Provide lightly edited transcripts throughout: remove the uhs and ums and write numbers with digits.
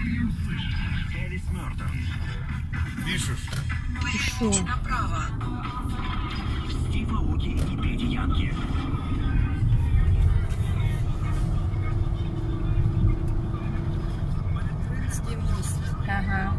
Пишешь? Пишу. Ага.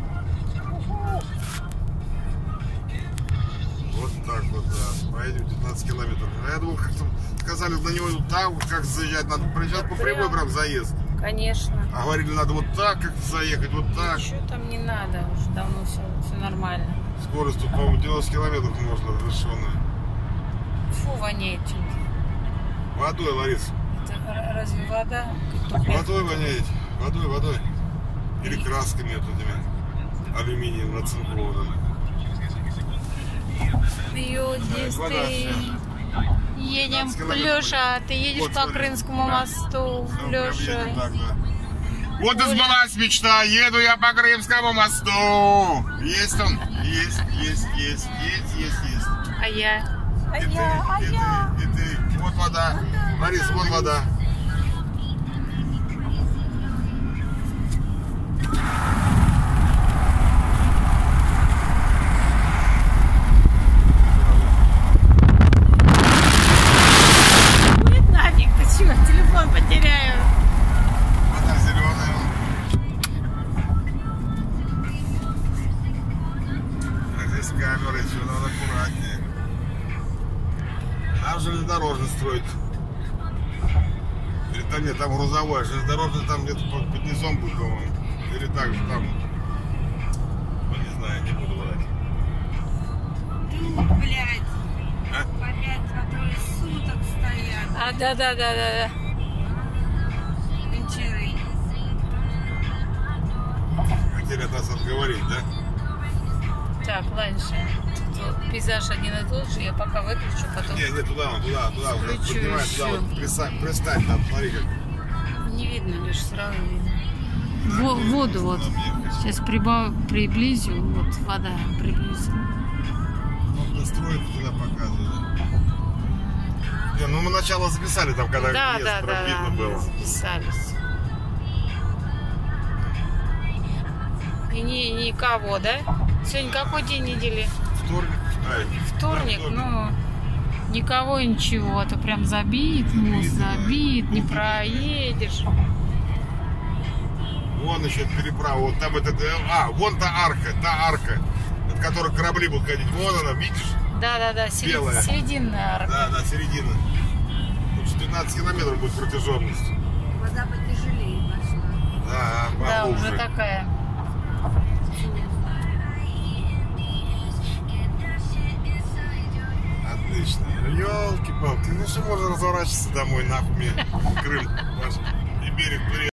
Вот так вот, да. Поедем 15 километров. А я думал, как-то сказали, на него там, как заезжать, надо проезжать по прямой прям заезд. Конечно. А говорили, надо вот так как заехать, вот так. Ничего там не надо, уже давно все нормально. Скорость тут, по-моему, 90 километров можно разрешенная. Фу, воняет чем-то. Водой, Ларис. Это разве вода? Водой воняет. Водой. Или красками вот этими алюминием нацинкованным. Едем, Леша, ты едешь вот, по Крымскому мосту, Леша. Вот и сбылась мечта, еду я по Крымскому мосту. Есть он? Есть. А я? И ты. Вот вода. Борис, вон вода. Телефон потеряю. Вода зеленая. А здесь камера, еще надо аккуратнее. Там железнодорожный строить. Или там нет, там грузовой, а железнодорожный там где-то под низом будет, по-моему. Или так же там. Ну, не знаю, не буду врать. Ты, блядь. По 5-2 суток стоят. А, да. Хотели от нас отговорить, да? Так, раньше. Тут пейзаж один и тот же, я пока выключу, потом... Не, туда. Включу Поднимай еще. туда, вот, пристань там, смотри как. Не видно, лишь сразу видно. Воду вот. Сейчас приблизю, вот вода приблизила. Вот настройку туда показывают. Не, ну мы начало записали там, когда Да, видно было. Записались. И никого, да? Сегодня какой день недели? Вторник, ну никого и ничего, а то прям забит, мост забит, не проедешь. Вон еще переправа, вот там вон та арка, от которой корабли будут ходить, вон она, видишь? Да, белая. Серединная арка. Да, середина. Тут 15 километров будет протяженность. Вода потяжелее пошла. Да, уже такая. Отлично. Ёлки-палки, ну что можно разворачиваться домой, нахуй мне Крым, и берег приятный.